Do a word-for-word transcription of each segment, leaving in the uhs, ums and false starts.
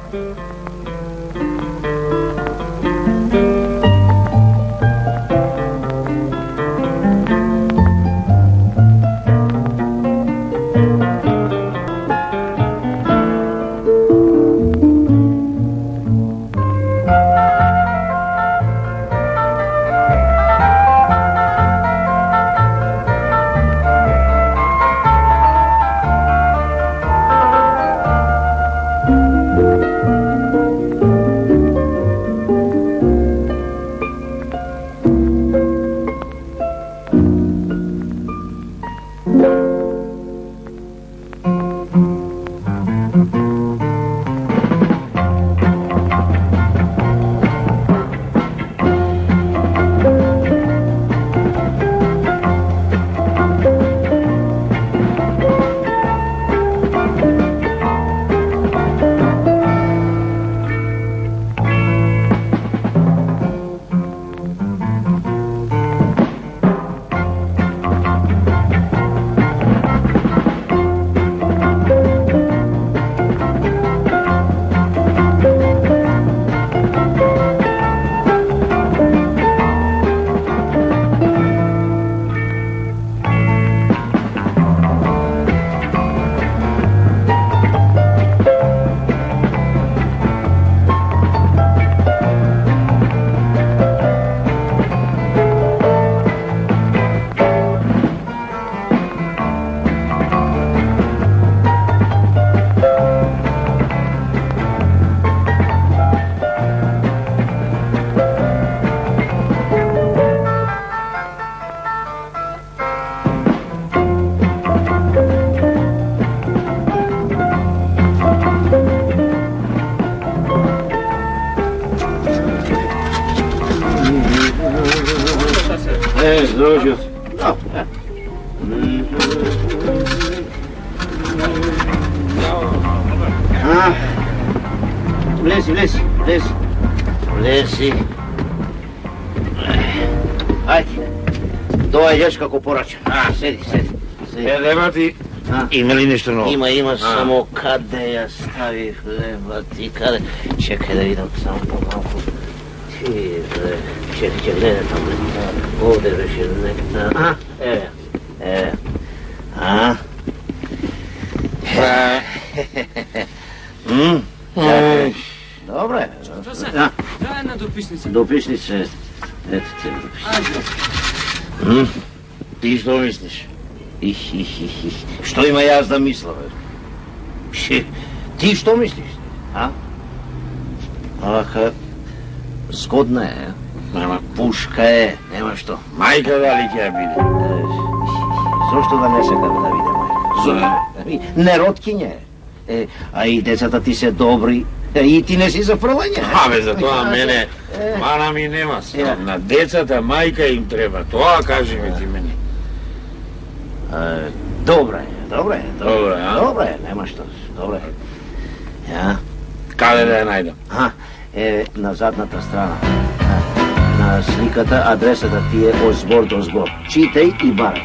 Влези, влези, влези. Влези. Ajde. Dođeš kako poračam. A, sedi, sedi. E, nema ti, ima li nešto novo? Ima, ima, samo kade ja stavi hleba ti, kade... Čekaj da vidim samo pomalku. Ti, čekaj, čekaj, gledaj tamo. Ovdje već nekada. Aha, evo ja. Evo. A? Mmm, čekaj. Dobro je. Što se? Daj jedna dopisnica. Dopisnica, eto te dopisnica. Ajde. Ti što misliš? Ih, ih, ih, ih. Što ima jaz da misla? Ti što misliš? A? Aha, zgodna je. Nema. Puška je, nema što. Majka da li će biti? Zašto da ne se kako da vide majka? Nerotkinje. E, a i decata ti se dobri. I ti ne si za frlanje. A be za to a mene, mana mi nema sam. Na decata majka im treba, to a kaži mi ti meni. Dobra je, dobra je. Dobra je, a? Dobra je, nema što, dobra je. Ja? Kada da je najdem? Aha, e, na zadnata strana. Na slikata adresa da ti je od zbor do zbor. Čitaj i baraj.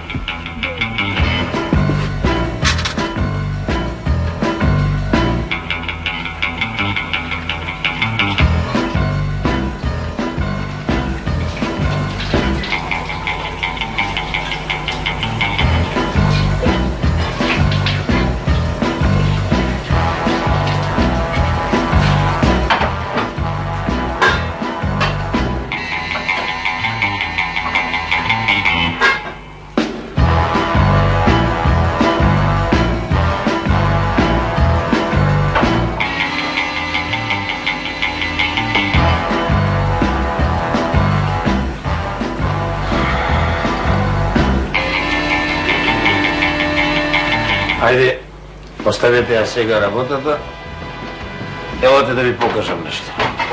Ajde, ostavite ja сега работата. Елате да ви покажам нещо.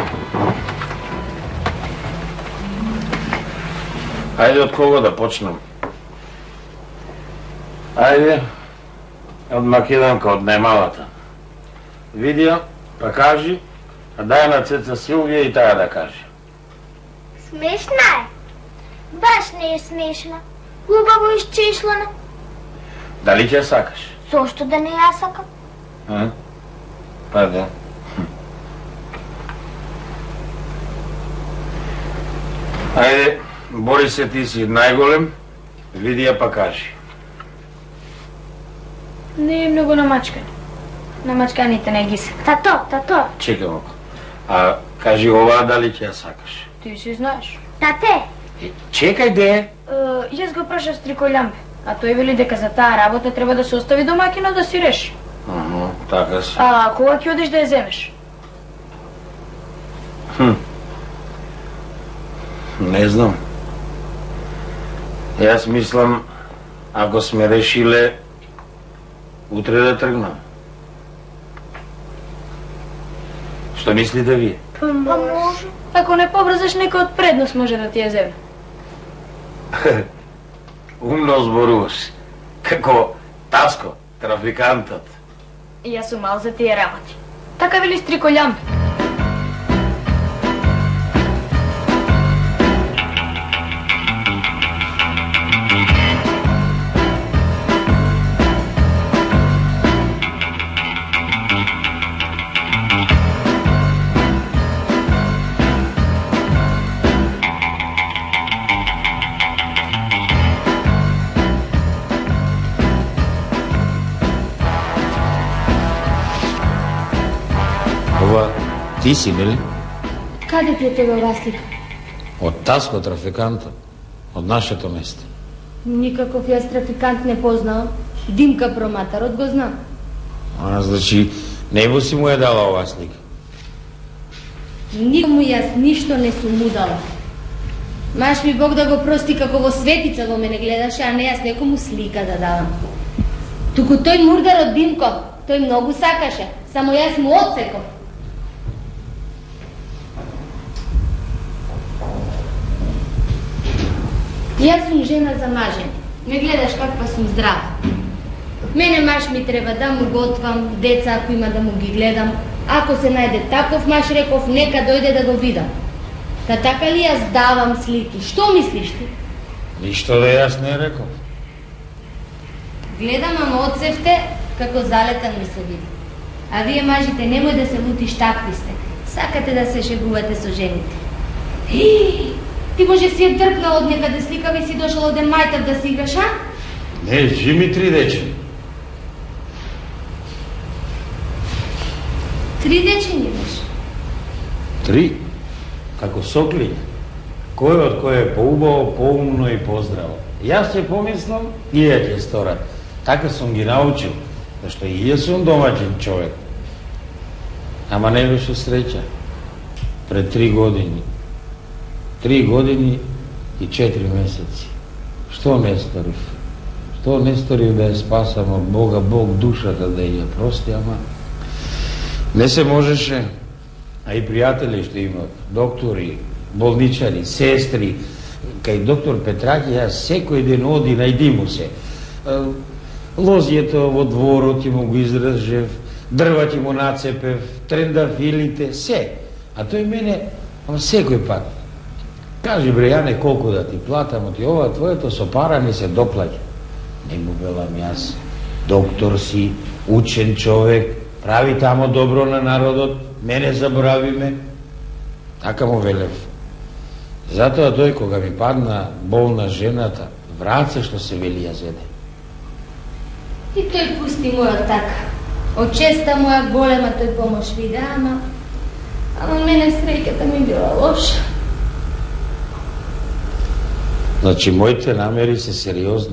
Ajde, od koga da počnem? Ajde, od Македонка, od немалата. Видео, па кажи, а дай на цеца Силвия и тая да каже. Смешна е. Баш не е смешна. Хубаво изчислена. Дали ќе сакаш? Зошто да не ја сакам? А? Па да. Ајде, бори се, ти си најголем, види ја па кажи. Не е многу намачкани. Намачканите не ги се. Тато, тато. Чекай малко. А кажи оваа дали ќе ја сакаш? Ти си знаеш. Тате, Е, чекај де. Е, јас го прашав Стриколјамбе, а тој вели дека за таа работа треба да се остави домаќинот да си реши. Ага, така си. А кога ќе одиш да ја земеш? Хм. Не знам. Јас мислам, ако сме решиле, утре да тргнам. Што мислите вие? па може. Ако не побрзаш, некој од предност може да ти ја земе. Умно зборуваш. Како Таско, трафикантот. Јас сум мал за тие работи. Така вели Стриколјамбе. Ова ти си, нели? Каде ти е тебе разлика? Од Таско, трафикантот. Од нашето место. Никаков јас трафикант не познавам. Димка Проматарот го знам. А, значи, небо си му е дала оваа слика. Никому јас ништо не сум му дала. Маш ми Бог да го прости како во светица во мене гледаше, а не јас некому слика да давам. Туку тој мурдар од Димко, тој многу сакаше, само јас му отсеков. Јас сум жена за мажење. Не гледаш каква сум здрава. Мене маш ми треба да му готвам, деца ако има да му ги гледам. Ако се најде таков маш, реков, нека дојде да го видам. Та така ли јас давам слики? Што мислиш ти? Ништо да јас не реков. Гледам, ама одсевте како залетан ми се види. А вие мажите немој да се лутиш, такви сте. Сакате да се шегувате со жените. Хи, ти може си ја дрпнал од некаде сликава и си дошол од мајтав да си играш, а? Не, жими три дечи. Три дечени имаш. Три? Како соклиња. Кој од кој е поубаво, поумно и поздраво. Јас ќе помислам, и ја ќе сторат. Така сум ги научил, зашто и ја сум домаќин човек. Ама не беше среќа. Пред три години. Три години и четири месеци. Што не сторив? Што не сторив да ја спасам од Бога, Бог душата да ја прости, ама не се можеше. А и пријатели што имат, доктори, болничари, сестри, кај доктор Петраки, јас секој ден оди, најди му се. Лозието во дворот ти му го издржев, дрва ти му нацепев, трендафилите, се. А тој мене, ама секој пат, кажи бре, Јане, колку да ти платам, ти ова твоето со пара ми се доплаќа. Не му велам јас, доктор си, учен човек, прави тамо добро на народот, мене заборави ме. Така му велев. Затоа тој кога ми падна болна жената, враце што се вели ја зеде. И тој пусти мојот така. Од честа моја голема тој помош виде, ама... Ама мене среќата ми била лоша. Значи, моите намери се сериозни.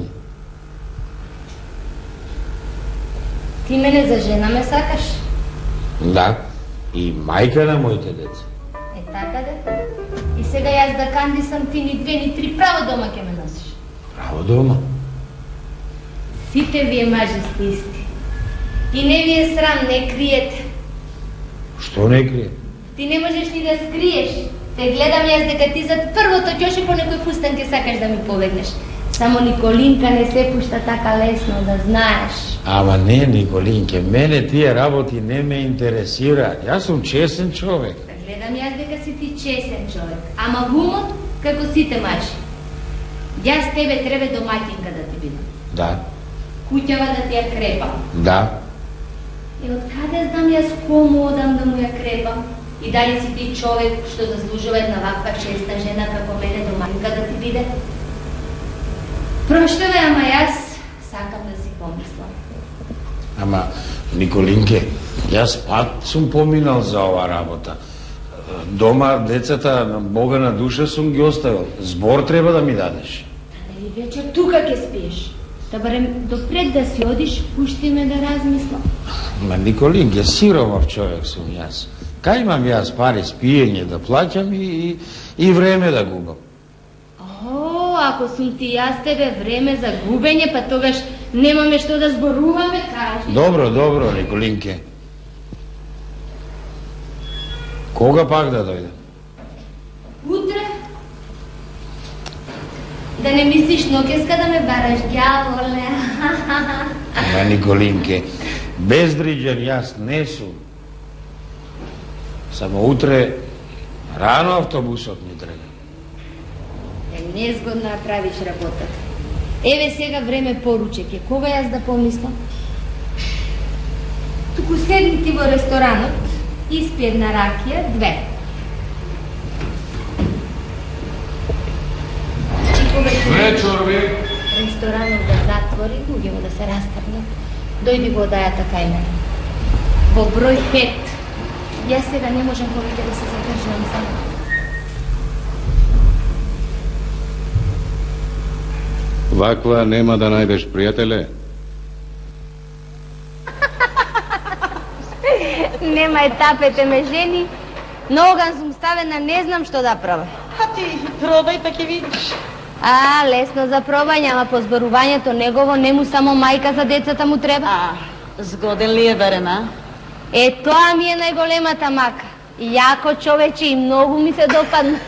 Ти мене за жена ме сакаш? Да, и мајка на моите деца. Е така де? И сега јас да кандисам, ти ни две, ни три право дома ќе ме носиш. Право дома. Сите вие мажи сте исти. И не ви е срам, не криете. Што не крие? Ти не можеш ни да скриеш. Те гледам јас дека ти зад првото ќоши по некој фустан ќе сакаш да ми побегнеш. Само Николинка не се пушта така лесно, да знаеш. Ама не, Николинке, мене тие работи не ме интересираат. Јас сум чесен човек. Гледам јас дека си ти чесен човек. Ама гумот, како сите мажи. Јас тебе треба домаќинка да ти бидам. Да, Куќава да ти ја крепам. да. И од каде знам јас кому одам да му ја крепам? И дали си ти човек што заслужува една ваква честа жена како мене домаќинка да ти биде? Проштавај, ама јас сакам да си помислам. Ама, Николинке, јас пат сум поминал за ова работа. Дома, децата, на Бога на душа сум ги оставил. Збор треба да ми дадеш. Нели вечер тука ќе спиеш? Да барем допред да си одиш, пушти ме да размислам. Ма, Николинке, сиромав човек сум јас. Кај имам јас пари спиење да плаќам и, и, и време да губам? О, ако сум ти јас тебе време за губење, па тогаш немаме што да зборуваме, кажи. Добро, добро, Николинке. Кога пак да дојдем? Утре? Да не мислиш ноќеска да ме бараш, ѓаволе. Ама, Николинке, бездрижен јас не сум. Само утре рано автобусот ми треба. Е, незгодно ја правиш работата. Еве сега време поручек е. Кога јас да помислам? Туку седни ти во ресторанот, испи една ракија, две. Вечер, бе. Ресторанот да затвори, луѓето да се растргнат. Дојди во одајата кај мене. Во број пет. Јас сега не можам повеќе да се задржам само. Ваква нема да најдеш, пријателе. Немај тапете ме, жени. На оган сум ставена, не знам што да правам. А ти пробај па ќе видиш. А, лесно за пробање, ама по зборувањето негово не му само мајка за децата му треба. А, згоден ли е барем, а? Е, тоа ми е најголемата мака. Јако човече и многу ми се допадна.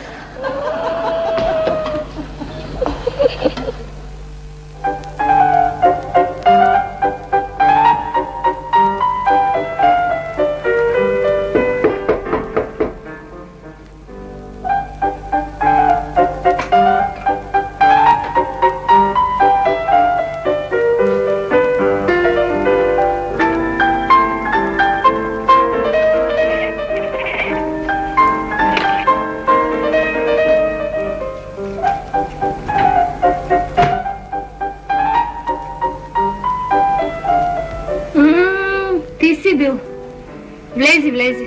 Влези, влези.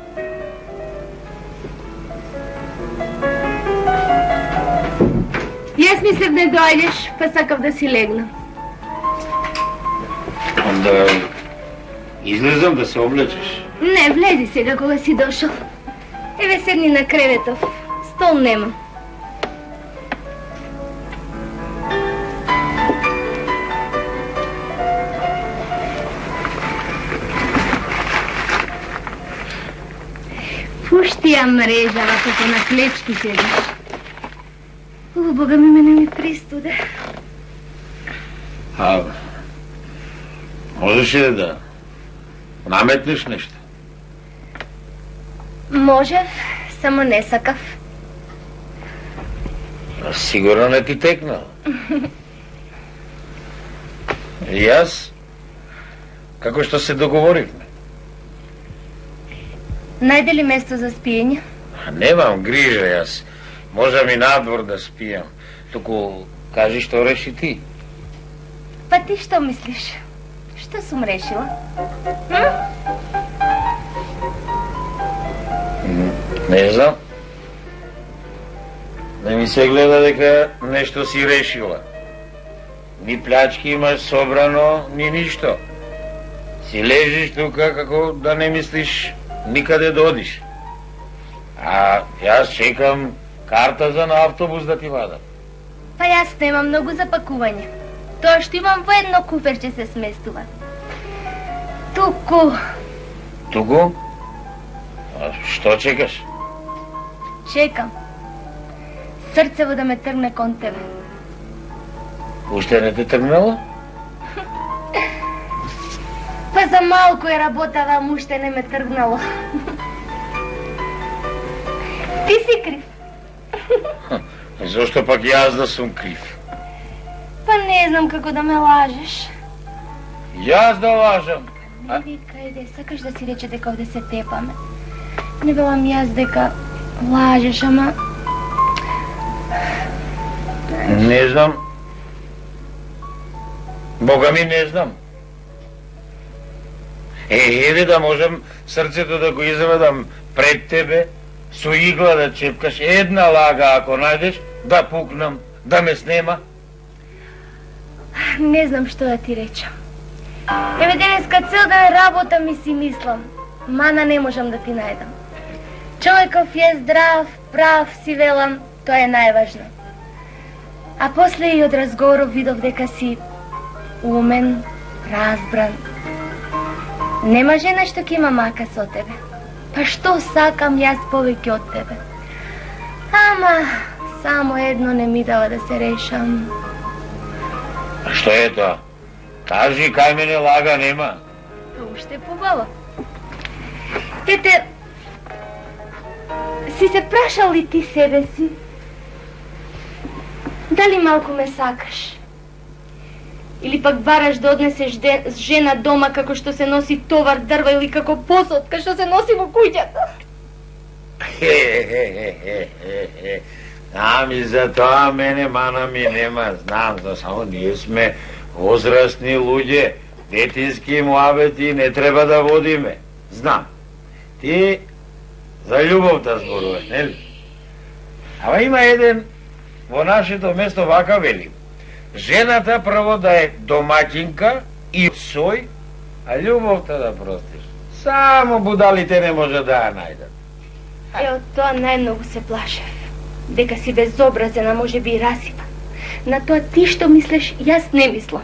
Јас мислев не дојдеш, па сакав да си легнам. Онда излезам да се облечеш. Не, влези сега кога си дошол. Еве седни на креветов. Стол нема. Пушти ја мрежава како на клечки седиш. О, Бога ми, мене ми пристуде. А, можеш ли да наметнеш нешто? Можев, само не сакав. Сигурно не ти текна. И јас, како што се договоривме. Најде ли место за спиење? Немам грижа јас. Можам и надвор да спијам. Туку кажи што реши ти. Па ти што мислиш? Што сум решила? М? Не знам. Не ми се гледа дека нешто си решила. Ни плячки имаш собрано, ни ништо. Си лежиш тука како да не мислиш никаде да одиш. А јас чекам карта за на автобус да ти вадам. Па јас немам многу за пакување. Тоа што имам во едно куферче се сместува. Туку. Туку? А што чекаш? Чекам. Срцево да ме тргне кон тебе. Уште не те тргнало? Па за малку е работава, му уште не ме тргнало. Ти си крив. Зошто пак јас да сум крив? Па не знам како да ме лажеш. Јас да лажам? Не викај, де, сакаш да си рече дека овде се тепаме. Не велам јас дека лажеш, ама... Не знам. Бога ми не знам. Е, еве да можам срцето да го извадам пред тебе, со игла да чепкаш, една лага ако најдеш, да пукнам, да ме снема. Не знам што да ти речам. Еве денеска цел ден работа ми си мислам, мана не можам да ти најдам. Човеков е здрав, прав, си велам, тоа е најважно. А после и од разговоров видов дека си умен, разбран. Нема жена што ќе има мака со тебе. Па што сакам јас повеќе од тебе? Ама, само едно не ми дава да се решам. А што е тоа? Кажи, кај мене лага нема. Уште побаво. Ете, си се прашал ли ти себе си? Дали малку ме сакаш? Или пак бараш да однесеш жена дома како што се носи товар дрва или како посотка што се носи во куќата? Хе-хе-хе-хе-хе. Ами за тоа мене мана ми нема, знам, за само ние сме возрастни луѓе, детински муабети не треба да водиме. Знам. Ти за љубовта зборуваш, нели? Ама има еден во нашето место вака вели. Жената прво да е домаќинка и сој, а љубовта да простиш. Само будалите не може да ја најдат. Е, од тоа најмногу се плашев. Дека си безобразен, а може би и расипан. На тоа ти што мислиш, јас не мислам.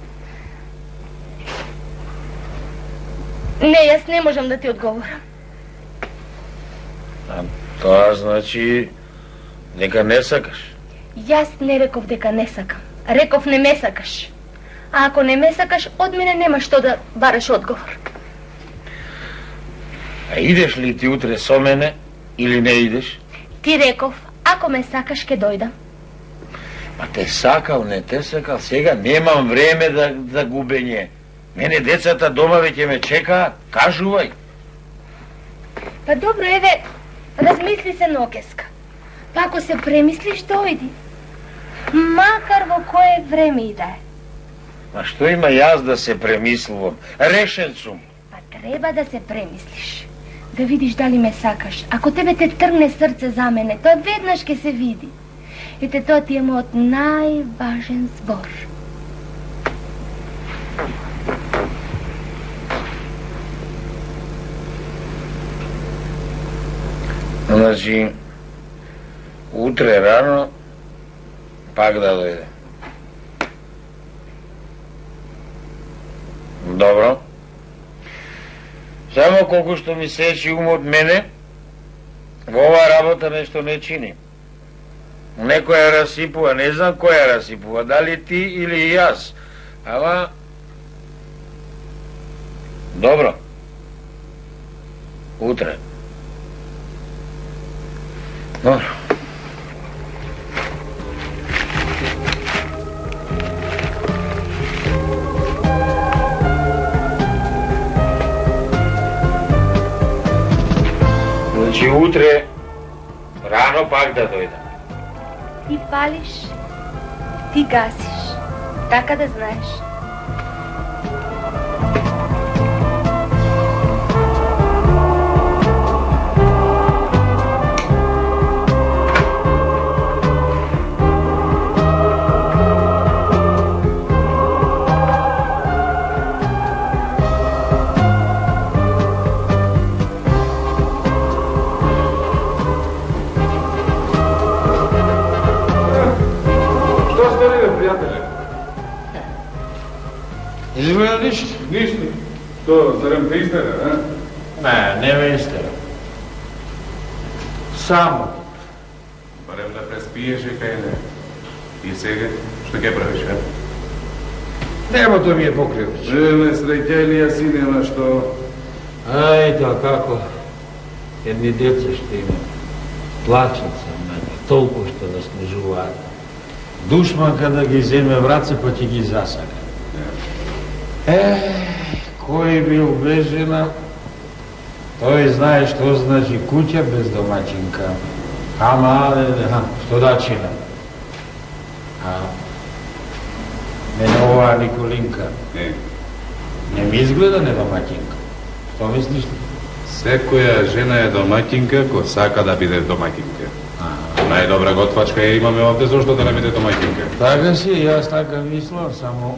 Не, јас не можам да ти одговорам. А тоа значи дека не сакаш? Јас не реков дека не сакам. Реков не ме сакаш. А ако не ме сакаш, од мене нема што да бараш одговор. А идеш ли ти утре со мене или не идеш? Ти реков, ако ме сакаш, ке дојдам. Па те сакал, не те сакал, сега немам време да, да губење. Мене децата дома веќе ме чекаат, кажувај. Па добро, еве, размисли се нокеска. Па ако се премислиш, дојди. Макар во кое време и да е. Ма што има јас да се премислувам? Решен сум. Па треба да се премислиш. Да видиш дали ме сакаш. Ако тебе те тргне срце за мене, тоа веднаш ке се види. Ете, тоа ти е мојот најважен збор. Значи, утре рано пак да дојде. Добро. Само колку што ми сечи умот мене, во оваа работа нешто не чини. Некој ја расипува, не знам кој ја расипува, дали ти или јас. Ама... Добро. Утре. Добро. Значи утре рано пак да дојдам. Ти палиш, ти гасиш. Така да знаеш. Изгледа ништо. Ништо? Тоа, зарем те истера, а? Не, не ме истера. Само. Барем да преспиеше кај не. И сега, што ќе правиш, а? Небото ми е покрио. Леле, среќајлија синема, што... Ајде, како? Едни деца што има. Плачат се мене, толку што заслужуваат. Душманка да ги земе враце, па ќе ги засака. Е, кој бил бежена, Тој знае што значи куќа без домаќинка. Ама, ха, што да чинам? А, мене оваа Николинка Не. не ми изгледа не домаќинка. Што мислиш? Секоја жена е домаќинка која сака да биде домаќинка. Најдобра готвачка ја имаме овде, зашто да не биде домаќинка? Така си, јас така мислам, само...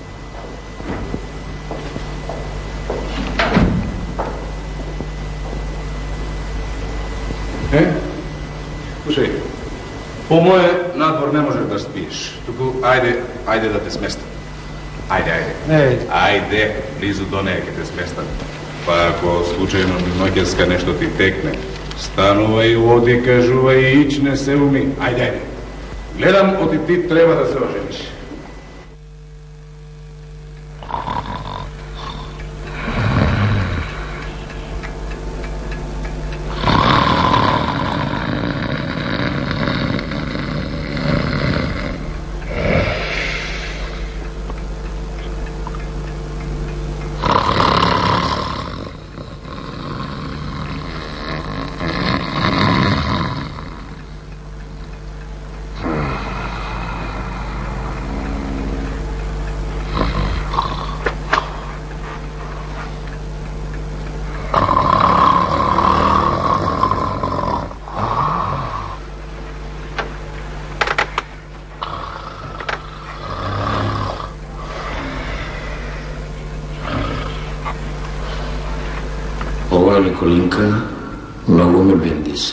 Е? Слушај, по моје надвор не можеш да спиеш. Туку, ајде, ајде да те сместам. Ајде, ајде. Не. Ајде, близу до неја ќе те сместам. Па ако случајно ноќеска нешто ти текне, станувај, оди, кажувај и ич, не се уми. Ајде, ајде. Гледам, оти ти треба да се ожениш. Ова Николинка многу ме бендиса.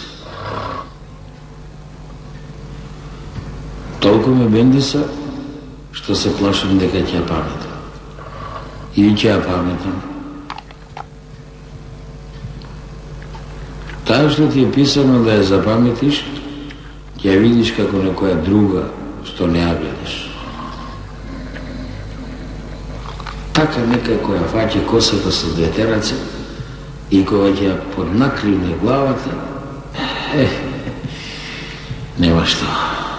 Толку ме бендиса, што се плашам дека ќе ја паметам. И ќе ја паметам. Таа што ти е писано да ја запаметиш, ќе ја видиш како некоја друга што не ја гледаш. Така некоја која фаќа косата со двете раце и кога ќе ја поднакривне главата, е, нема што.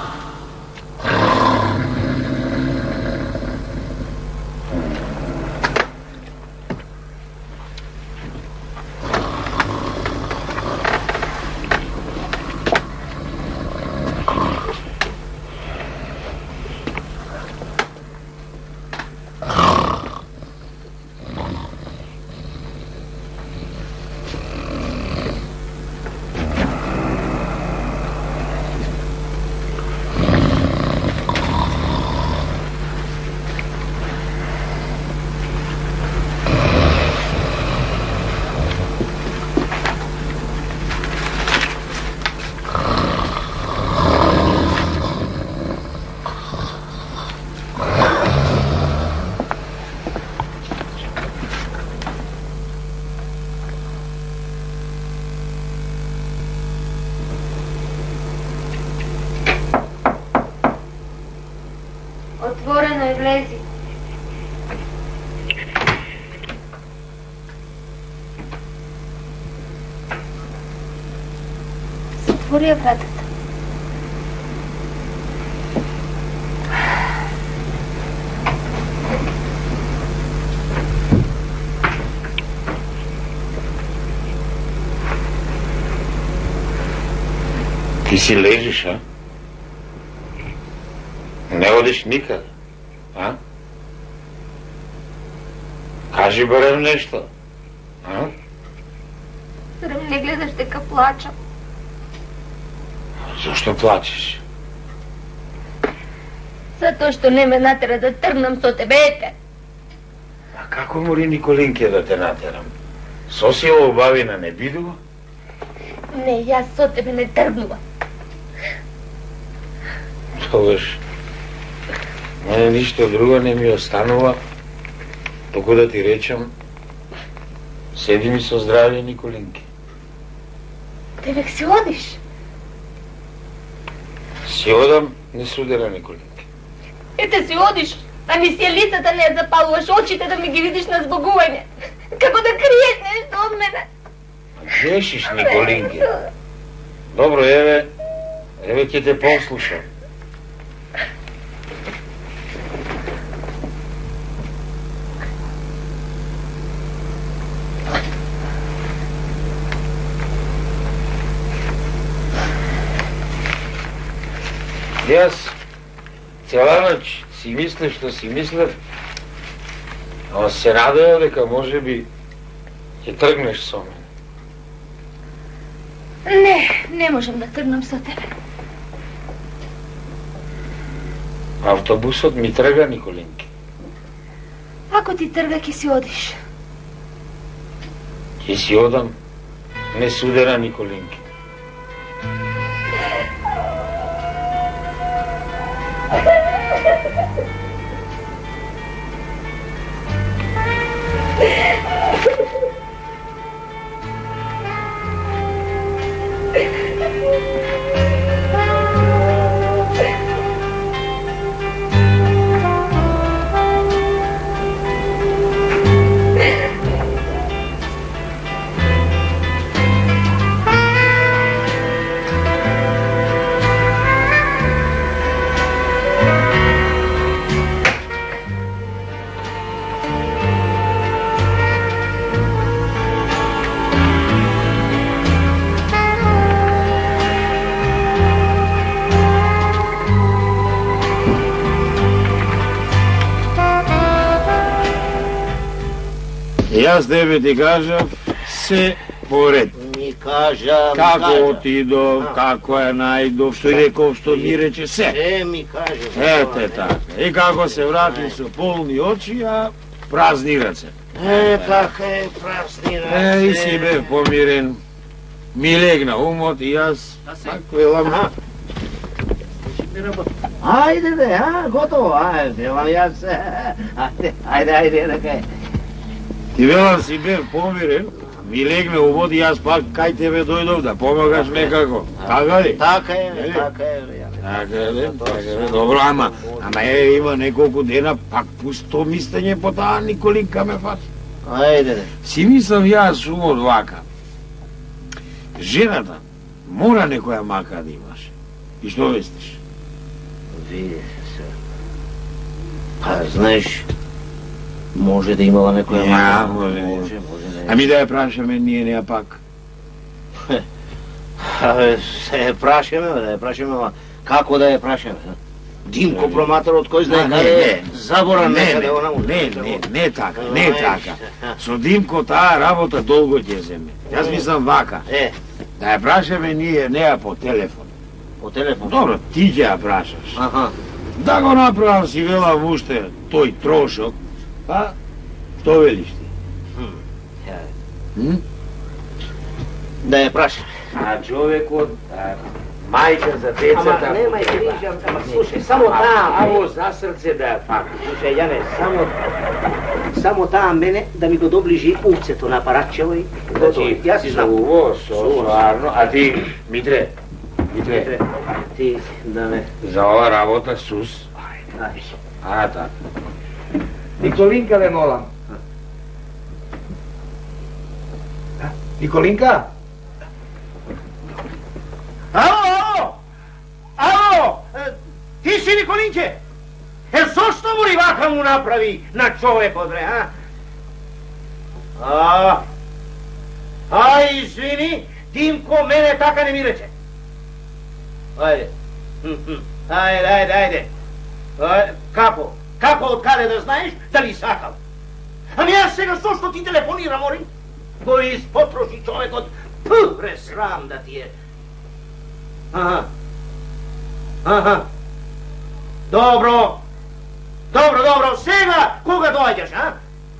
Отворено е, влези. Затвори я вратата. Ти си лежиш, а? Не одиш никаде, а? Кажи барем нешто, а? Зарем не гледаш дека плачам? Зошто плачеш? Затоа што не ме натера да тргнам со тебе, ете. А како мори Николинке да те натерам? Со сила убавина не бидува? Не, јас со тебе не тргнувам. Тогаш, мене ништо друго не ми останува, току да ти речам, седи ми со здравје, Николинке. Те век си одиш? Си одам, не судера, Николинке. Ете си одиш, а ми си е лицата не ја запалуваш, очите да ми ги видиш на збогување. Како да криеш нешто од мене. Грешиш, Николинке. Добро, еве, еве ќе те послушам. Јас цела ноќ си мислев што си мислев, а се надеја дека може би ќе тргнеш со мене. Не, не можам да тргнам со тебе. Автобусот ми трга, Николинки. Ако ти трга, ќе си одиш. Ќе си одам, не судера, Николинки. Јас тебе ти кажав се поред. Ми кажам... Како отидов, како ја најдов, што и реков, што ми рече се. Се ми кажам. Ете така. И како се врати со полни очи, а празни раце. Е, така е, празни раце. Е, и си бев помирен. Ми легна умот и јас пак велам... Ајде бе, а, готово, ајде, велам јас. Ајде, ајде, ајде, дека е. Ти велам си бев помирен, ми легна у води, јас пак кај тебе дојдов да помагаш некако. Така ли? Така е, така е. Така е, така е, добро, ама, ама е, има неколку дена, пак пусто мислење по таа Николинка ме фати. Ајде, си мислам јас умот вака. Жената мора некоја мака да имаш. И што вестиш? Види се. Па, знаеш, може да имала некоја мака. Може, може, ами да ја прашаме ние неа пак. Абе, се ја прашаме, да ја прашаме, ама како да ја прашаме? Димко проматорот, кој знае каде заборан некаде она му. Не, не, не така, не така. Со Димко таа работа долго ќе земе. Јас мислам вака. Е. Да ја прашаме ние неа по телефон. По телефон? Добро, ти ќе ја прашаш. Аха. Да го направам си велам уште тој трошок. Па, што велиш ти? Да ја прашаме. А човекот, мајка за децата... Ама немај грижа, ама слушај, само таа... Аво за срце да ја факт. Слушај, Јане, само... Само таа мене да ми го доближи увцето на апаратчево и... Значи, јас си знам. Суво, сосварно, а ти, Митре, Митре, ти, да не... за ова работа сус. Ајде. А, така. Николинка ле молам. Николинка? Ало! Ало! Ти си Николинке? Е, зошто му вака му направи на човекот, бре, а? А, а, извини, Димко мене така не ми рече. Ајде. Ајде, ајде, ајде. Ајде, како? Како, од каде да знаеш, дали сакал? Ами јас сега зошто ти телефонирам, ори? Кој испотроши човекот, пу, бре, срам да ти е. Аха. Аха. Добро. Добро, добро, сега кога доаѓаш, а?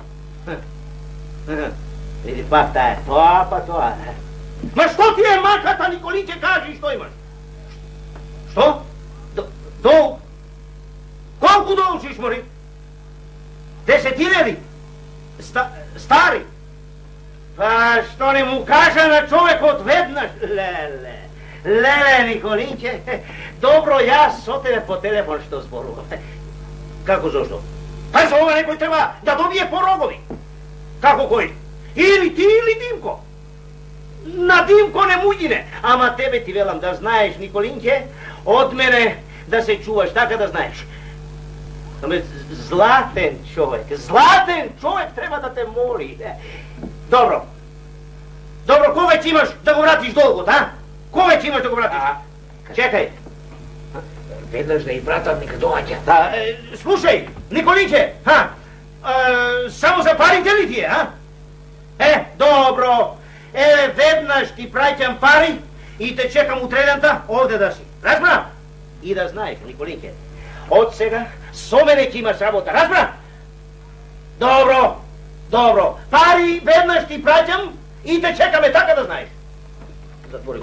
Види пак таа, тоа па тоа. Ма што ти е маката, Николинке, кажи што имаш? Што? Долг? Колку должиш, мори? Десетинели? Стари? Па што не му кажа на човекот веднаш? Леле, леле, Николинке, добро, јас со тебе по телефон што зборувам. Како зошто? Па за ова некој треба да добие по рогови. Како кој? Или ти, или Димко. На Димко не му идине. Ама тебе ти велам да знаеш, Николинке, од мене да се чуваш, така да знаеш. Аме, златен човек, златен човек треба да те моли. Добро. Добро, кога ќе имаш да го вратиш долгот, а? Кога ќе имаш да го вратиш? Чекај. Веднаш да и братът ми доаѓа. Да, е, слушај, Николинче, ха, е, само за парите ли ти е, а? Е, добро, е, веднаш ти праќам пари и те чекам утредента овде да си. Разбра? И да знаеш, Николинче, од сега со мене ќе имаш работа, разбра? Добро, добро, пари веднаш ти праќам и те чекаме, така да знаеш. Затвори го.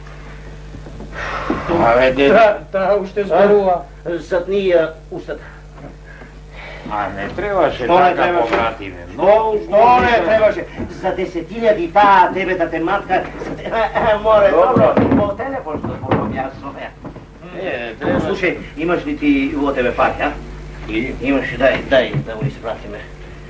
Абе, дед... Та, та, уште зборува. Заднија устата. А не требаше Што не така требаше? побратиме. Што, што не требаше? За десетилјади таа тебе да те матка. Море, добро, по телефон што зборувам јас со неа. Е, треба... Слушај, имаш ли ти во тебе пари, а? И? Имаш, дај, дај да го испратиме.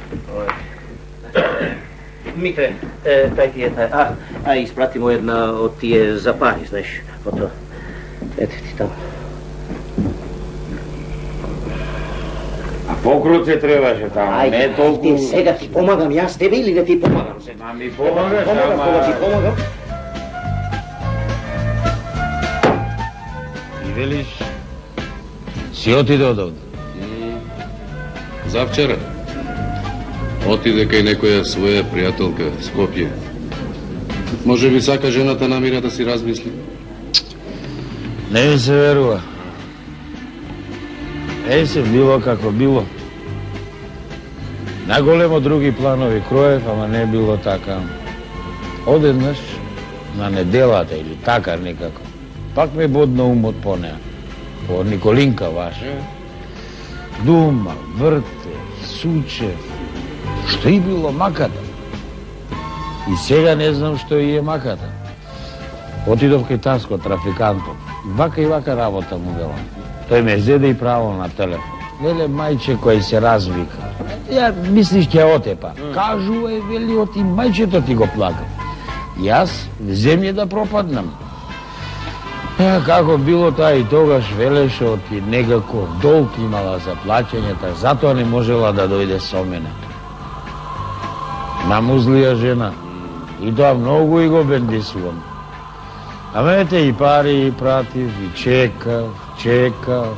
Митре, е, тај ти е тај. А, а испрати му една од тие за пари, знаеш, ото. Ете ти таму. А покруце требаше таму, не Ајде, толку... ти сега ти помагам јас тебе или не ти помагам сега? Ма ми помагаш, Помагам, ама... кога ти помагам. И велиш, си отиде од овде. Завчера отиде кај некоја своја пријателка Скопје. Може би сака жената намира да си размисли. Не ми се верува. Е се било како било. Наголемо други планови кроев, ама не било така. Одеднаш на неделата или така некако. Пак ме бодна умот по неа. По Николинка ваша. Дума, врте, суче, што и било маката. И сега не знам што и е маката. Отидов кај Таско, трафикантот. Вака и вака работа му велам. Тој ме зеде и право на телефон. Веле, мајче кој се развика. Ја мислиш ќе отепа. Кажувај, вели, оти мајчето ти го плака. Јас в земје да пропаднам. Е, како било таа и тогаш велеше оти некако долг имала за плаќањето, затоа не можела да дојде со мене. Намузлија жена. И тоа многу и го бендисувам. А мене и пари и пратив, и чекав, чекав.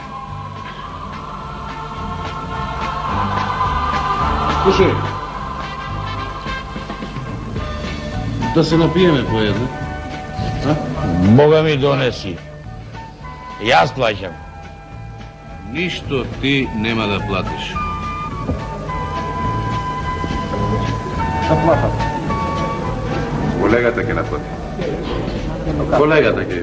Слушај, да се напиеме по една. Бога ми донеси. Јас плаќам. Ништо ти нема да платиш. Да платам. Колегата ќе наплати. Колегата ќе.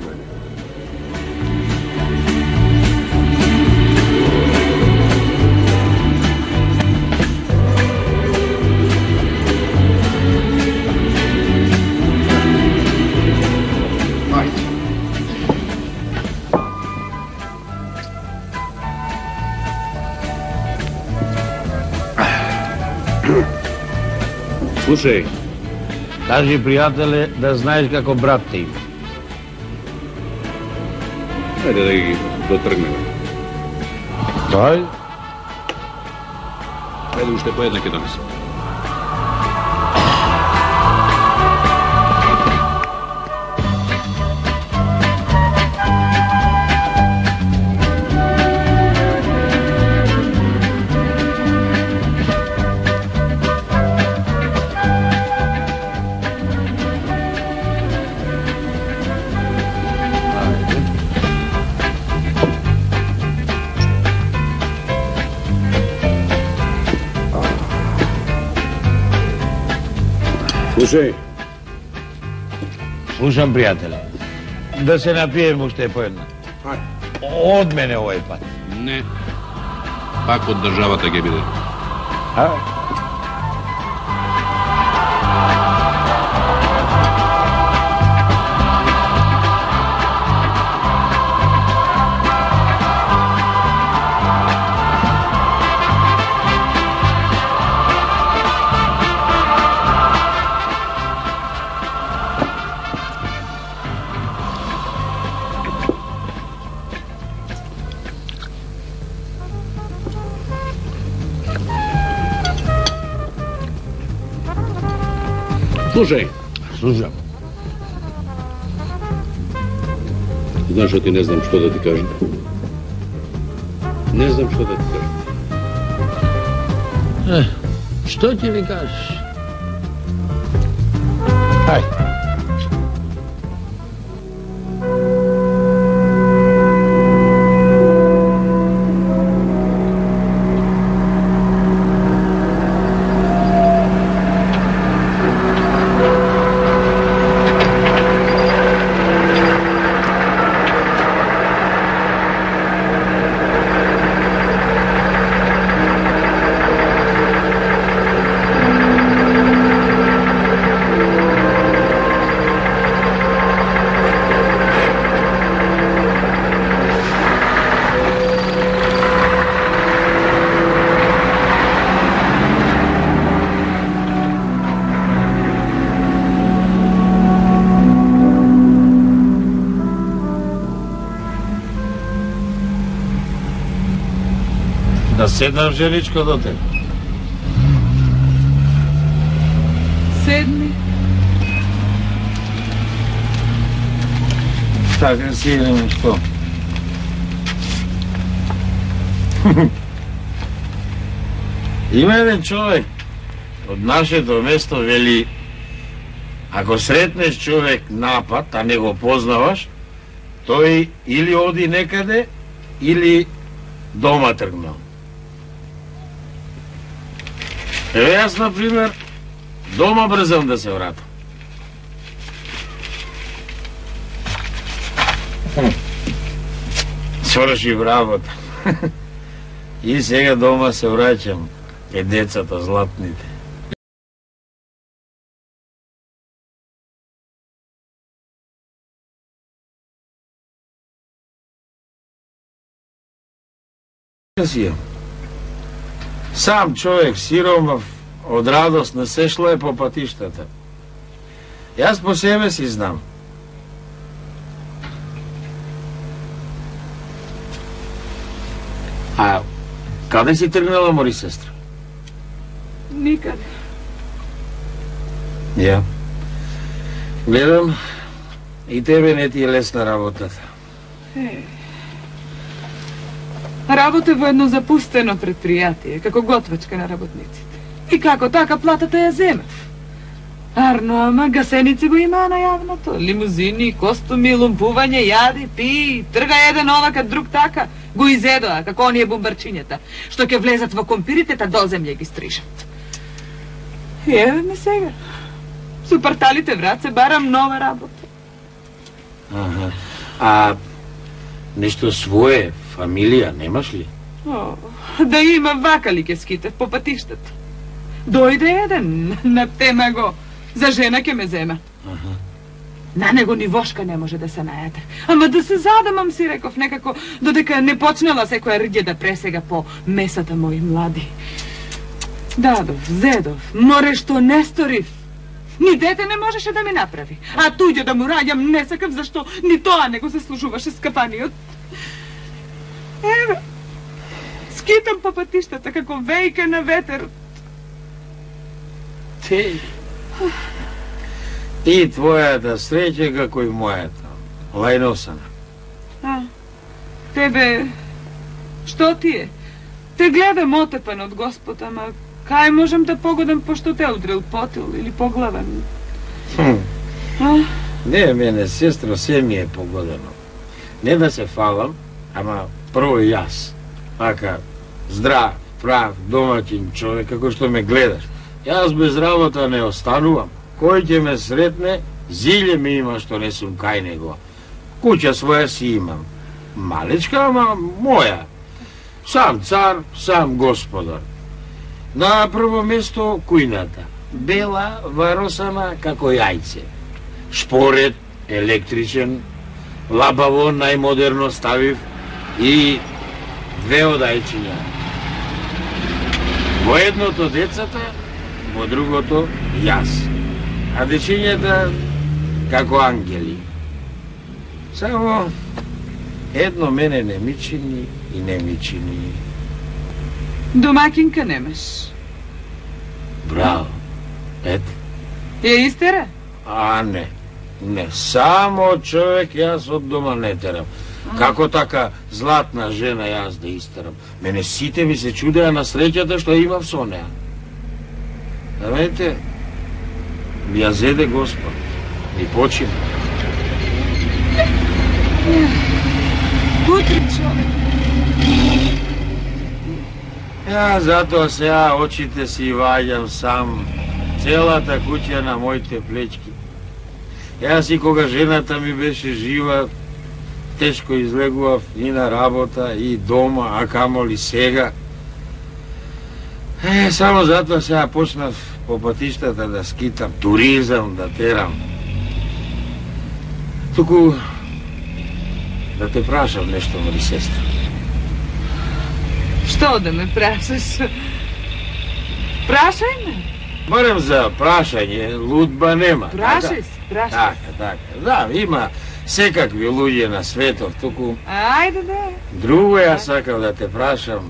Слушај, кажи пријателе да знаеш како брат те има. Ајде да ги дотргнеме. Дај. Ајде уште по една ќе донесам. Слушај. Слушам, пријателе. Да се напием уште по една. Од мене овој пат. Не. Пак од државата ќе биде. А? Слушај. Слушам. Знаš što ti ne znam što da ti kažem? Ne znam što da ti kažem. Eh, što ti mi kažeš? Hajde. Да седнам, женичко, до тебе. Седни. Така си идем, што? Има еден човек од нашето место вели, ако сретнеш човек напад, а не го познаваш, тој или оди некаде, или дома тргнал. Еве јас, например, дома брзам да се вратам. Свршив работа. И сега дома се враќам, е децата златните. Сам човек сиромав од радост не се шлое по патиштата. Јас по себе си знам. А каде си тргнала, мори сестра? Никаде. Ја. Гледам, и тебе не ти е лесна работата. Е. Работе во едно запустено предпријатие, како готвачка на работниците. И како така платата ја земев. Арно, ама гасеници го има на јавното. Лимузини, костуми, лумпување, јади, пи, трга еден овака, друг така. Го изедоа, како оние бомбарчињата, што ќе влезат во компирите, та до земја ги стрижат. И еве ме сега. Со парталите врат се барам нова работа. Аха. А нешто свое, фамилија, немаш ли? О, да има вака ли ке скитев по патиштата. Дојде еден, на тема го. За жена ќе ме зема. Аха. На него ни вошка не може да се најаде. Ама да се задамам, си реков, некако, додека не почнела секоја рѓе да пресега по месата мои млади. Дадов, зедов, море што не сторив. Ни дете не можеше да ми направи. А туѓе да му раѓам не сакав, зашто ни тоа не го заслужуваше скапаниот. Еве, скитам по патиштата како вејка на ветерот. Ти... И твојата среќа како и мојата. Лајносана. А, тебе, што ти е? Те гледам отепан од Господ, ама кај можам да погодам пошто те удрил потил или по глава? Хм. А? Не, мене, сестро, се ми е погодено. Не да се фалам, ама прво јас. Ака, здрав, прав, домаќин човек, како што ме гледаш. Јас без работа не останувам. Кој ќе ме сретне, зиле ми има што не сум кај него. Куќа своја си имам. Малечка, ама моја. Сам цар, сам господар. На прво место кујната. Бела, варосана, како јајце. Шпоред, електричен, лабаво, најмодерно ставив и две одајчиња. Во едното децата, во другото јас. А дечињата како ангели. Само едно мене не ми чини и не ми чини. Домакинка немаш. Браво. Ето. Ја истера? А не. Не, само човек јас од дома не терам. Како така златна жена јас да истерам? Мене сите ми се чудеа на среќата што имав со неа. А видите, ми ја зеде Господ. И почина. Утре човек. Ја затоа сега очите си ваѓам сам. Целата куќа на моите плечки. Јас и кога жената ми беше жива, тешко излегував и на работа, и дома, а камоли сега. Е, само затоа сега почнав по патиштата да скитам, туризам да терам. Туку да те прашам нешто, моли сестра. Што да ме прашаш? Прашај ме. Барем за прашање, лудба нема. Прашај се, прашај. Така, така. Да, има секакви луѓе на светот, туку... Ајде да. Друго ја сакав да те прашам.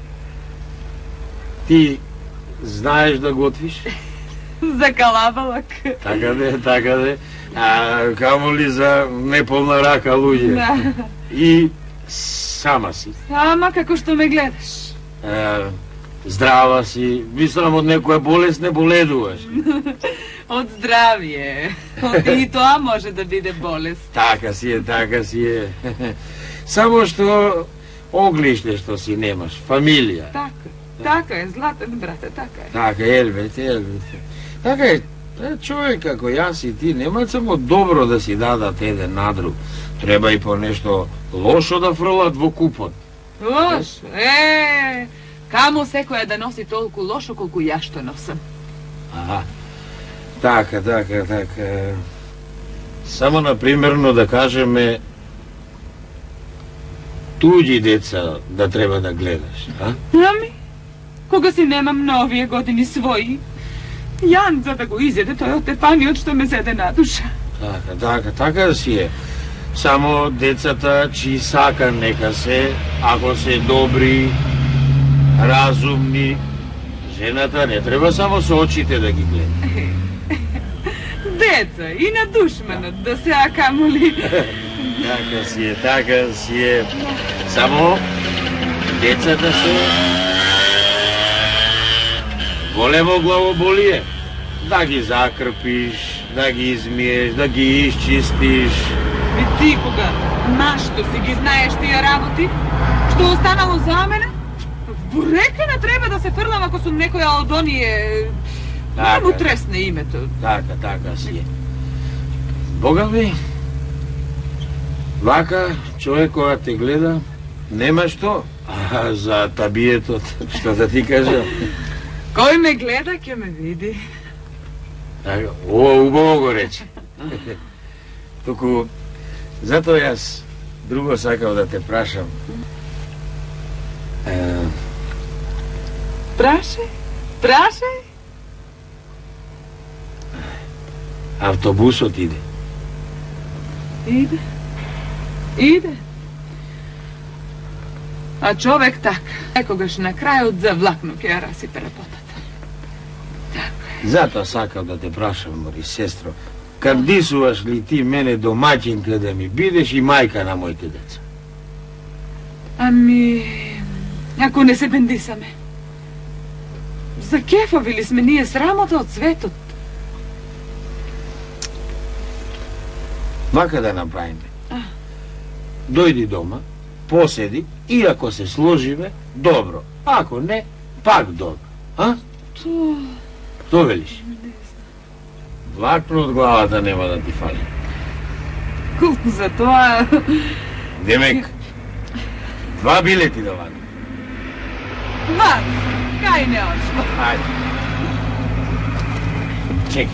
Ти знаеш да готвиш? За калабалак. Така де, така де. А камо ли за неполна рака луѓе? Да. И сама си. Ама како што ме гледаш. А, здрава си. Мислам од некоја болест не боледуваш. Од здравје. И тоа може да биде болест. Така си е, така си е. Само што оглиште што си немаш, фамилија. Така, така е, златен брате, така е. Така, елбете, елбете. Така е, човек како јас и ти нема само добро да си дадат еден на друг. Треба и по нешто лошо да фрлат во купот. Лошо? Е, камо секоја да носи толку лошо колку ја што носам. Аха. Така, така, така. Само напримерно да кажеме туѓи деца да треба да гледаш, а? Ами, кога си немам на овие години своји, Јан за да го изеде тој од тепаниот што ме зеде на душа. Така, така, така си е. Само децата чи сака нека се, ако се добри, разумни, жената не треба само со очите да ги гледа. Деца, и на душманот да се акамули. Така си е, така си е. Само децата се големо главоболие. Да ги закрпиш, да ги измиеш, да ги изчистиш. И ти кога нашто си ги знаеш тие работи, што останало за мене, бурека не треба да се фрлам ако сум некоја од оние... Да му тресне името. Така, така си е. Бога ми, вака човек кога те гледа, нема што. А за табиетот, што да ти кажам? Кој ме гледа, ќе ме види. Така, о, убаво го рече. Туку, затоа јас друго сакав да те прашам. Е... Прашај, прашај. Автобусот иде. Иде, иде. А човек така, некогаш на крајот за влакно ќе ја расипе рапотата. Така. Затоа сакав да те прашам, мори сестро, кандисуваш ли ти мене домаќинка да ми бидеш и мајка на моите деца? Ами, ако не се бендисаме. За кефови ли сме ние срамота од светот? Вака да направиме. Дојди дома, поседи и ако се сложиме, добро. Ако не, пак добро. А? То... Што велиш? Влакно од главата нема да ти фали. Колку за тоа... Демек, два билети да вади. Мат, кај не ошло. Ајде. Чекай.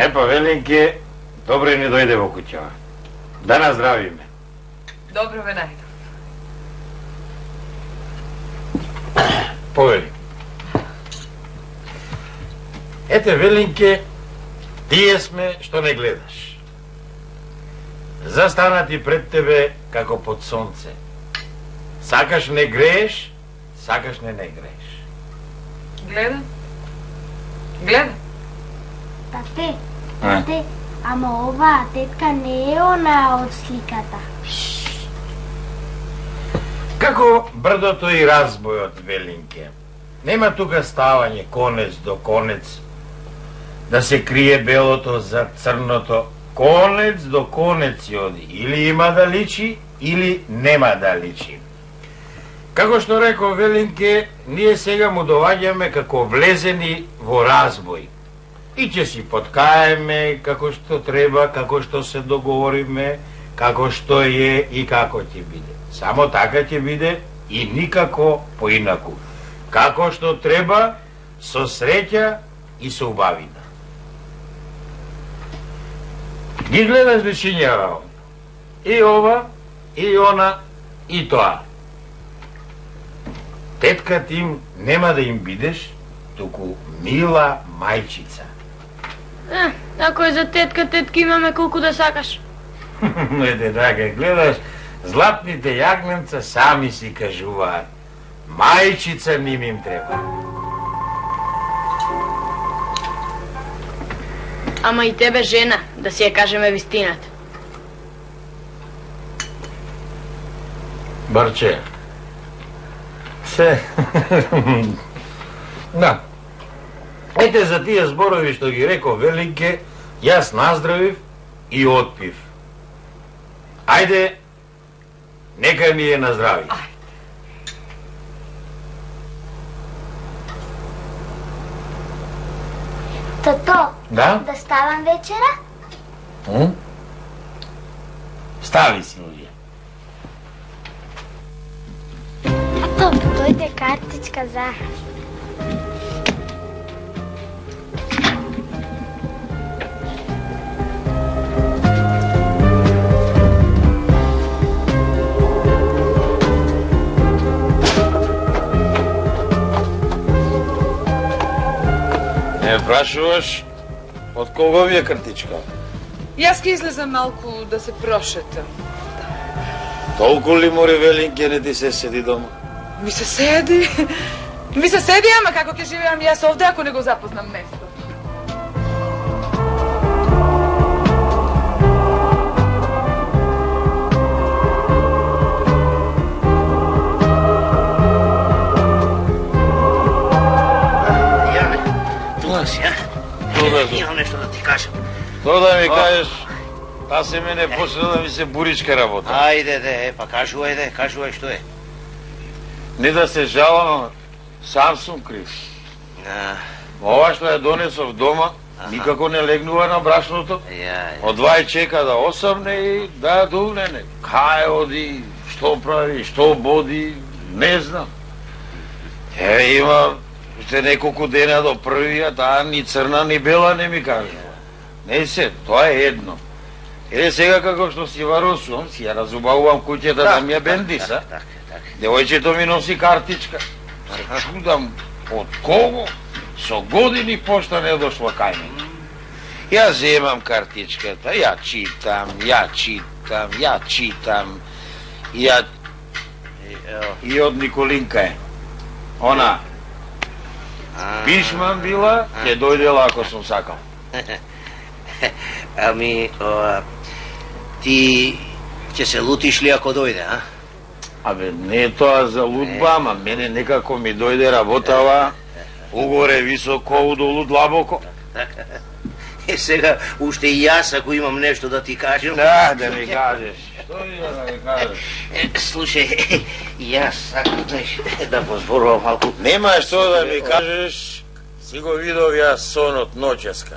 Е, па Велинке, добре ни дојде во куќава. Да наздравиме. Добро ве најдов. Повели. Ете, Велинке, тие сме што не гледаш. Застанати пред тебе како под сонце. Сакаш не грееш, сакаш не не грееш. Гледам. Гледам. Тате, тате, ама оваа тетка не е она од сликата. Како брдото и разбојот, Велинке. Нема тука ставање конец до конец, да се крие белото за црното. Конец до конец оди. Или има да личи, или нема да личи. Како што рекол Велинке, ние сега му доваѓаме како влезени во разбој. И ќе си подкаеме како што треба, како што се договориме, како што е и како ќе биде. Само така ќе биде и никако поинаку. Како што треба, со среќа и со убавина. Ги гледаш личињава, и ова, и она, и тоа. Тетка ти им нема да им бидеш, туку мила мајчица. Е, ако е за тетка, тетки имаме колку да сакаш. Ете така, гледаш, златните јагненца сами си кажуваат. Мајчица ним им треба. Ама и тебе жена, да си ја кажеме вистината. Барче. Се. Да. Ете за тие зборови што ги рекол Велинке, јас наздравив и отпив. Ајде, нека ми е наздрави. Тато, Да? да ставам вечера? М? Стави, Силвија. Тато, дојде картичка за... Не прашуваш, од кого ви е картичка? Јас ќе излезам малку да се прошетам. Толку ли море Велинке не ти се седи дома? Ми се седи. Ми се седи, ама како ќе живеам јас овде ако не го запознам место? Имам нешто да ти кажам. Тоа да ми кажеш, та се мене почна да ми се буричка работа. Ајде, де, па кажувај, де, кажувај што е. Не да се жалам, сам сум крив. Ова што ја донесов дома, никако не легнува на брашното. Од двај чека да осамне и да дувнене. Кај оди, што прави, што боди, не знам. Е, има уште неколку дена до првија, таа ни црна, ни бела не ми кажува. Не се, тоа е едно. Еле сега како што си варосувам, си ја разубавувам куќата да ми ја бендиса. Девојчето ми носи картичка. Се чудам од кого со години пошта не дошла кај мене. Ја земам картичката, ја читам, ја читам, ја читам, ја... И од Николинка е. Она, пишман била, ќе дојдела ако сум сакал. Ами, о, ти ќе се лутиш ли ако дојде, а? Абе, не е тоа за лутба, ама мене некако ми дојде работава угоре високо, удолу длабоко. Е, сега, уште и јас, ако имам нешто да ти кажам... Да, да ми кажеш. Што и да ми кажеш? Слушај, јас сакам да позборувам малку... Нема што да ми кажеш, си го видов јас сонот ноќеска.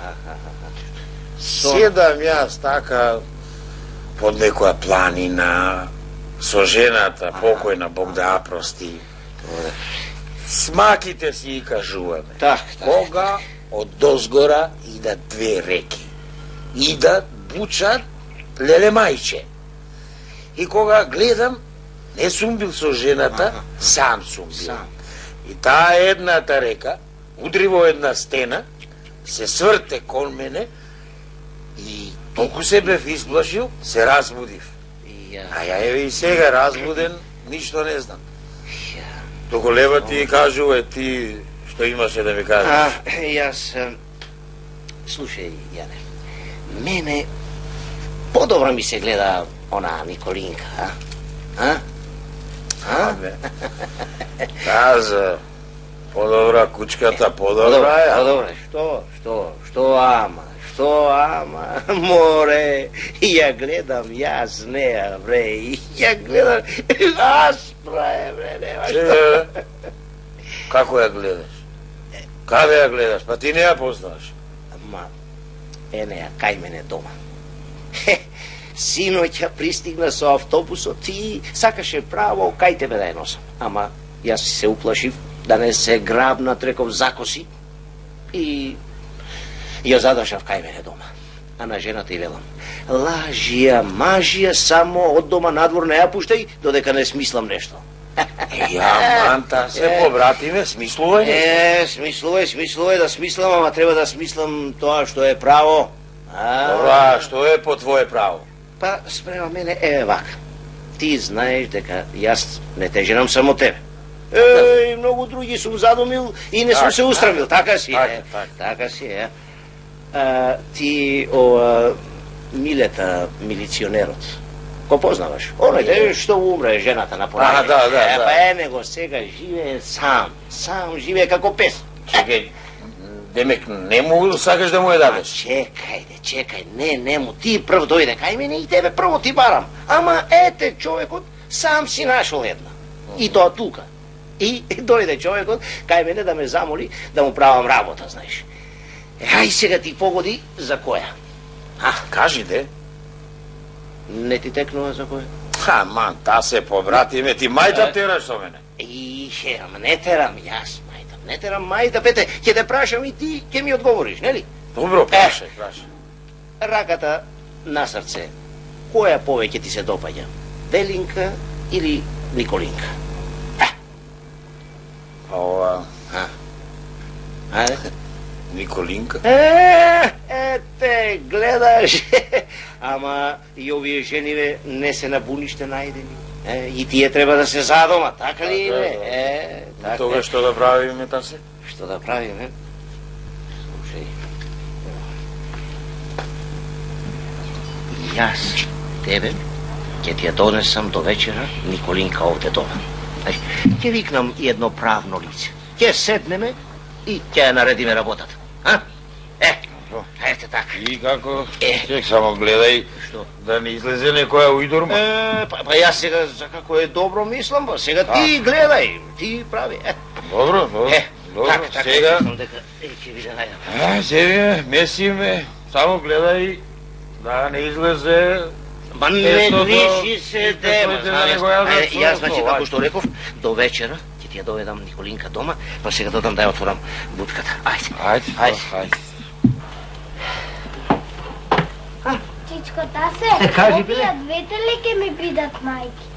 Седам јас така под некоја планина, со жената, покојна, Бог да ја прости. Смаките си и кажуваме. Так, Кога од дозгора идат две реки. Идат, бучат, леле мајче. И кога гледам, не сум бил со жената, сам сум бил. И таа едната река удри во една стена, се сврте кон мене и толку се бев изплашил, се разбудив. А ја еве и сега разбуден, ништо не знам. Току лева ти кажува, ти што имаше да ми кажеш? А, јас... Слушај, Јане, мене подобро ми се гледа она Николинка, а? А? А? Каза, подобра кучката, подобра е. Подобра, што, што, што ама, што ама, море, ја гледам јас неа, бре, и ја гледам, аспра е, бре, нема што. Како ја гледаш? Каде ја гледаш? Па ти не ја познаш. Ма, е неа, кај мене дома. Синоќа пристигна со автобусот и сакаше право кај тебе да ја носам. Ама јас се уплашив да не се грабнат, реков, закоси и ја задржав кај мене дома. А на жената и велам, лажија, мажија, само од дома надвор не ја пуштај, додека не смислам нешто. Ја, манта, се побратиме, смислувај. Е, смислувај, смислувај да смислам, ама треба да смислам тоа што е право. Добра, што е по твое право? Па, спрема мене, е вака. Ти знаеш дека јас не те женам само тебе. Е, многу други сум задумил и не сум се устрамил, така си е. Така си е. Ти, ова, Милета, милиционерот, го познаваш? Оној што умре жената на поранје. А, да, да, да. Па е, него сега живее сам, сам живее како пес. Чекај, демек не му сакаш да му ја дадеш? Чекајде, чекај, не, не му, ти прв дојде кај мене и тебе прво ти барам. Ама ете, човекот сам си нашол една. И тоа тука. И дојде човекот кај мене да ме замоли да му правам работа, знаеш. Е, ај сега ти погоди за која. А, кажи де. Не ти текнува за која? Ха, ман, та се побратиме, ти мајта тераш со мене. И, ама не терам јас, мајта, не терам мајта, пете, ќе те прашам и ти ќе ми одговориш, нели? Добро, прашај, прашај. Раката на срце, која повеќе ти се допаѓа? Велинка или Николинка? Ова... А? Ајде? Николинка? Е, ете, гледаш. Ама и овие жениве не се на буниште најдени. Е, и тие треба да се задома, така ли? Да, да, да. Е, така. Тога што да правиме, тасе? Што да правиме? Слушај. Јас тебе ќе ти ја донесам до вечера Николинка овде дома. Ќе викнам едно правно лице. Ќе седнеме и ќе ја наредиме работата. А? Е, ете така. И како? Чек, само гледај да не излезе некоја ујдурма. Е, па, па јас сега за како е добро мислам, ба сега ти гледај, ти прави. Е. Добро, добро. Е, добро, така, така, сега... дека, е, ќе виде најдам. А, сега, месиме, само гледај да не излезе... Ма не грижи се, дева. Јас, значи, како што реков, до вечера ќе ти ја доведам Николинка дома, па сега додам да ја отворам будката. Ајде. Ајде, ајде. Чичко, тасе, кажи, овие двете ли ке ми бидат мајки?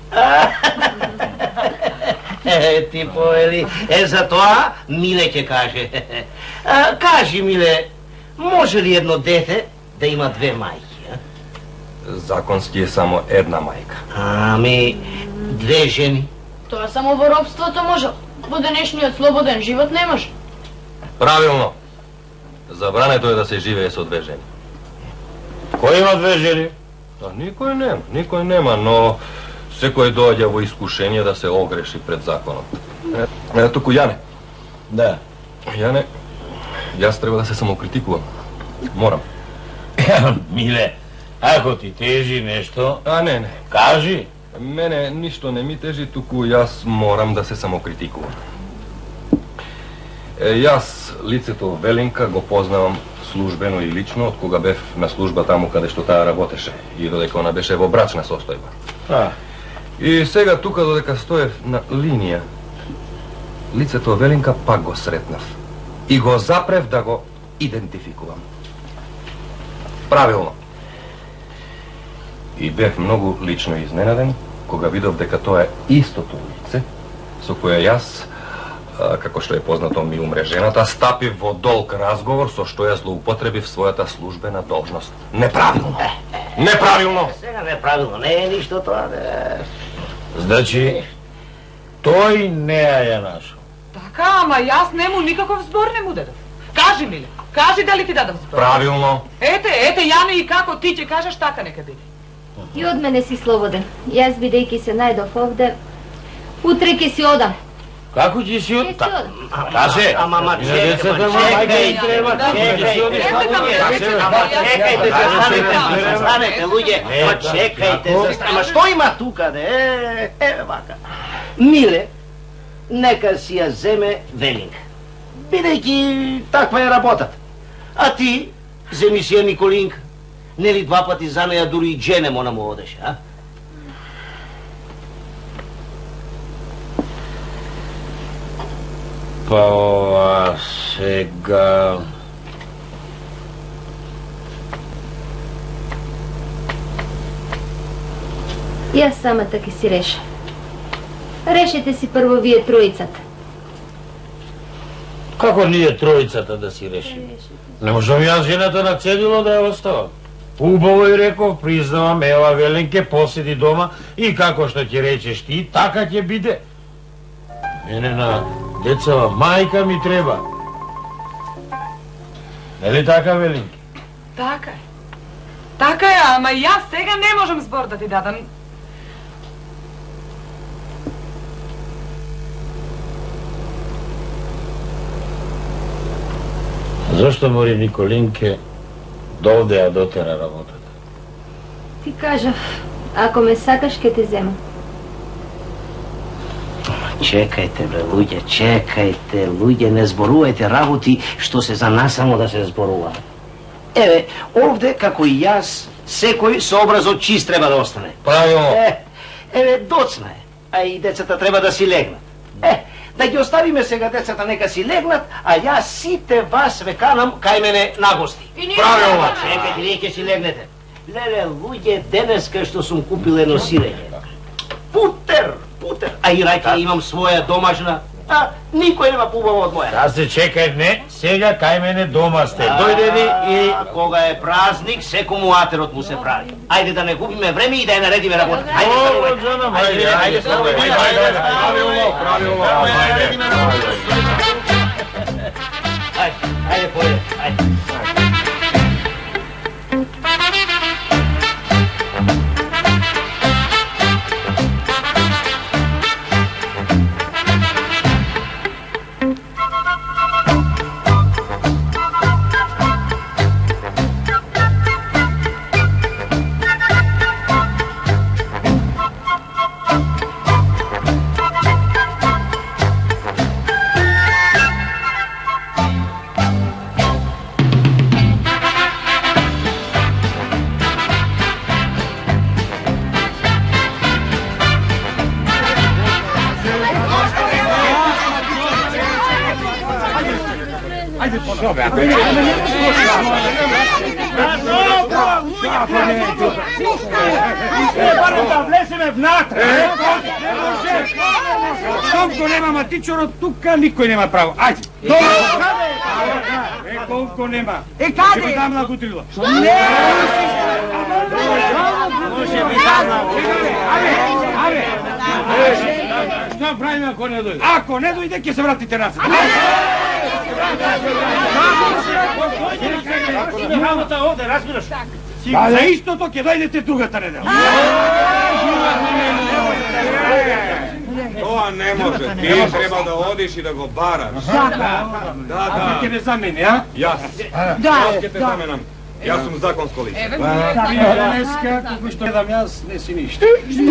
Е, ти повели, е, за тоа Миле ќе каже. А, кажи, Миле, може ли едно дете да има две мајки? Законски е само една мајка. Ами, две жени? Тоа само во робството може. Во денешниот слободен живот не може. Правилно. Забрането е да се живее со две жени. Кој има две жени? А никој нема, никој нема, но секој доаѓа во искушение да се огреши пред законот. Е, е, туку Јане. Да. Јане, јас треба да се самокритикувам. Морам. Миле, ако ти тежи нешто... А не, не. Кажи. Мене ништо не ми тежи, туку јас морам да се самокритикувам. Е, јас лицето Велинка го познавам службено и лично од кога бев на служба таму каде што таа работеше и додека она беше во брачна состојба. А. И сега тука додека стоев на линија, лицето Велинка пак го сретнав и го запрев да го идентификувам. Правилно. И бев многу лично изненаден кога видов дека тоа е истото лице со кое јас, како што е познато ми умрежената, стапив во долг разговор со што ја злоупотребив својата службена должност. Неправилно. Неправилно. Сега неправилно, не е ништо тоа. Не. Значи, тој не ја нашол. Така, ама јас нему никаков збор не му дадов. Кажи, Миле, кажи дали ти дадов збор. Правилно. Ете, ете, Јане, и како ти ќе кажеш, така нека биде. И од мене си слободен. Јас бидејќи се најдов овде, утре ќе си одам. Како ќе си од... Каже, ама ма чекајте, чекајте, ама чекајте, застанете, луѓе, ма чекајте, ама што има тука, де, еве вака. Миле, нека си ја земе Велинка, бидејќи таква е работата. А ти, земи си ја Николинка, нели два пати за неја дури и джене мона му одеш, а? Па ова сега... Јас самата ќе си реша. Решете си прво вие тројцата. Како ние тројцата да си решиме? Не можам јас жената на цедило да ја оставам. Убаво и реков, признавам, ела Веленке, поседи дома и како што ќе речеш ти, така ќе биде. Мене на децава мајка ми треба. Нели така, Веленке? Така е. Така е, ама јас сега не можам збор да ти дадам. Зошто мори Николинке довде ја дотера работата? Ти кажав, ако ме сакаш, ке те земам. Чекајте, бре, луѓе, чекајте, луѓе, не зборувајте работи што се за нас само да се зборува. Еве, овде, како и јас, секој со образот чист треба да остане. Правилно. Е, еве, доцна е, а и децата треба да си легнат. Е, да ги оставиме сега децата нека си легнат, а јас сите вас ве канам кај мене на гости. Правилно. Чекајте, вие ќе си легнете. Леле, луѓе, денеска што сум купил едно сирење. Путер, путер, а и рајка имам своја домашна, а никој нема побава од моја. Да се чекај, не, сега кај мене дома сте. Дојдени и... Кога е празник, секому атерот му се прави. Ајде да не губиме време и да ја наредиме работа. Ајде, О, Джана, ајде, ајде, ајде, правилно, правилно, ајде. Ајде, ајде, појде, ајде. Колко нема матичоро, тука никој нема право. Ајде. Добро. Е, колко нема. Е, каде? Ќе ми дам на гутрило. Не. Може би дам на гутрило. Ајде, ајде. Што правиме ако не дојде? Ако не дојде, ќе се вратите назад. Работа овде, разбираш? Па за истото ќе дојдете другата недела. Тоа не може. Ти треба да одиш и да го бараш. Да, да. А ти ќе ме замени, а? Јас. Да, Јас ќе те да. заменам. Јас сум законско лице. Еве, денеска, како што гледам јас, не си ништо.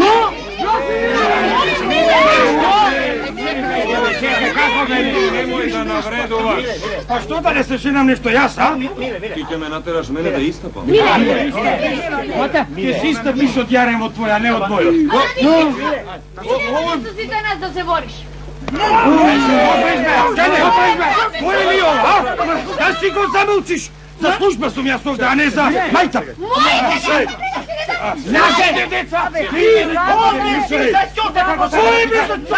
Немој да навредуваш. А што да не се женам нешто јас, а? Ти ќе ме натераш мене да истапам. Ќе се истапиш од јарем од твоја, не од мојот. Ама не си за нас да се бориш. Koje li ovo, a? Da si go zamolčiš? Za služba sam ja ovdje, a ne za majca. Mojte! Znaše, deca! Ti! Ovdje! Koje mi za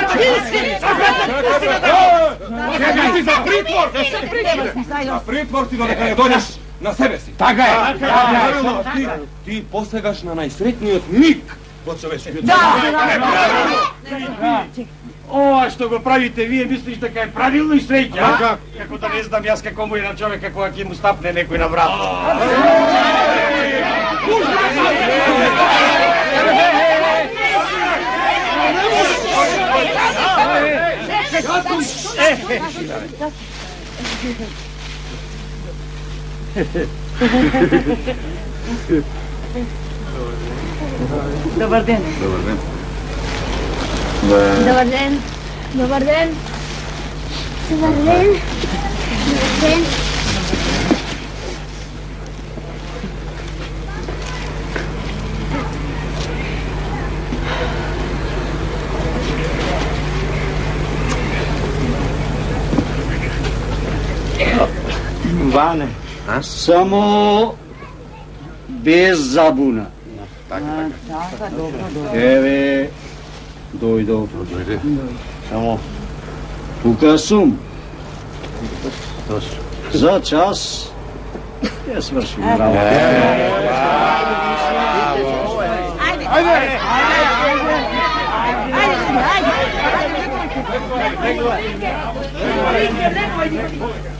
čekaj ti za pritvor! Za pritvor ti da ne dođeš na sebe si. Така е. Ти, ти посегаш на најсретниот миг во човечкиот. Ова што го правите вие мислиш дека е правилно и среќа, а? Како да не знам јас како му е на човека кога ќе му стапне некој на врат. Добар ден. Добар ден. Добар ден. Добар ден. Добар ден. Добар ден. Ване, само без забуна. Така, така. Еве, дојдов. Дојде. Само, тука сум. За час ја свршим работа. Ајде, ајде.